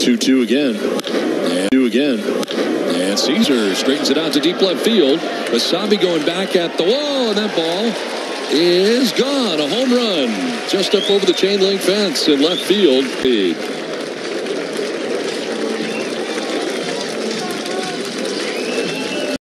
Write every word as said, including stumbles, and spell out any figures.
two two again. And two again. And Caesar straightens it out to deep left field. Wasabi going back at the wall, and that ball is gone. A home run just up over the chain link fence in left field.